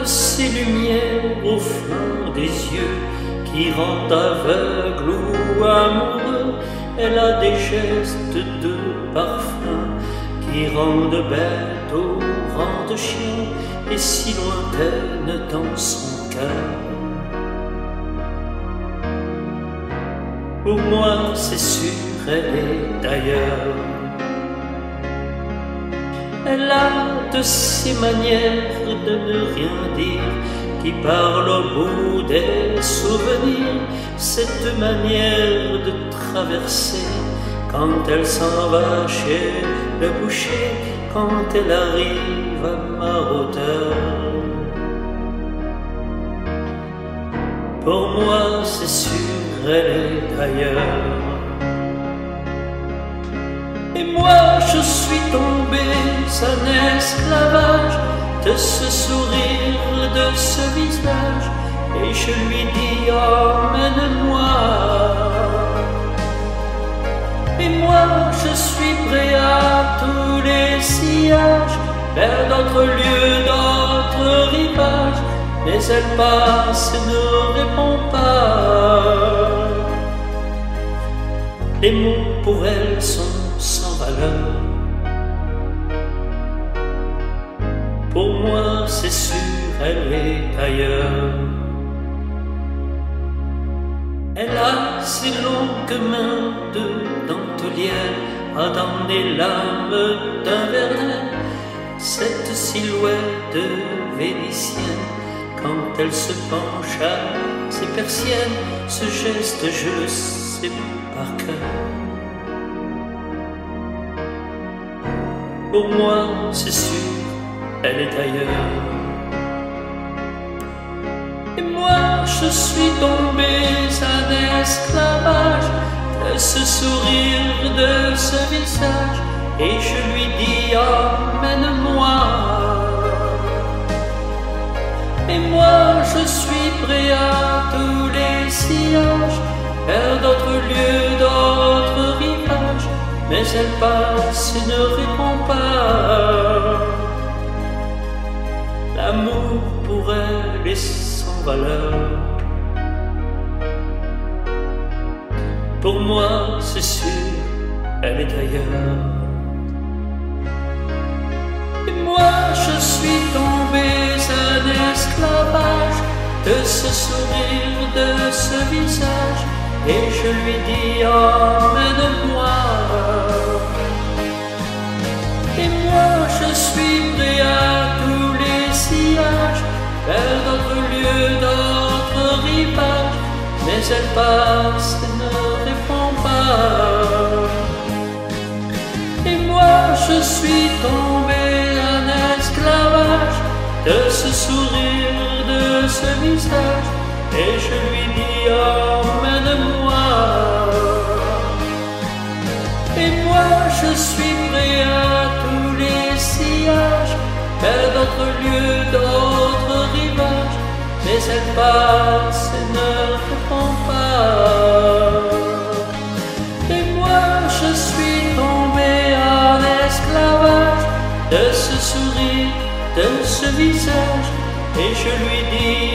de ces lumières au fond des yeux qui rendent aveugle ou amoureux. Elle a des gestes de parfum qui rendent bête au rang de chien et si lointaine dans son cœur. Pour moi, c'est sûr, elle est ailleurs. Elle a de ces manières de ne rien dire qui parle au bout des souvenirs, cette manière de traverser quand elle s'en va chez le boucher, quand elle arrive à ma hauteur. Pour moi, c'est sûr, elle est ailleurs. Et moi, je suis tombé en esclavage de ce sourire, de ce visage, et je lui dis emmène-moi. Et moi je suis prêt à tous les sillages, vers d'autres lieux, d'autres rivages, mais elle passe et ne répond pas. Les mots pour elle sont sans valeur. Pour moi, c'est sûr, elle est ailleurs. Elle a ses longues mains de dentelière à dans les lames d'un Verlaine, cette silhouette vénitienne quand elle se penche à ses persiennes, ce geste je le sais par cœur. Pour moi, c'est sûr, elle est ailleurs. Et moi, je suis tombé en esclavage de ce sourire, de ce visage, et je lui dis emmène-moi. Et moi, je suis prêt à tous les sillages, vers d'autres lieux, d'autres rivages, mais elle passe et ne répond pas. L'amour pour elle est sans valeur. Pour moi, c'est sûr, elle est ailleurs. Et moi, je suis tombé en esclavage de ce sourire, de ce visage, et je lui dis emmène-moi. Et moi, je suis prêt à tous les sillages, vers d'autres lieux, d'autres rivages, mais elle passe et ne répond pas. Et moi, je suis tombé en esclavage de ce sourire, de ce visage, et je lui dis emmène-moi. Et moi, je suis prêt à tous les sillages, vers d'autres lieux, d'autres rivages, mais elle passe et ne répond pas. Et moi, je suis tombé en esclavage de ce sourire, de ce visage, et je lui dis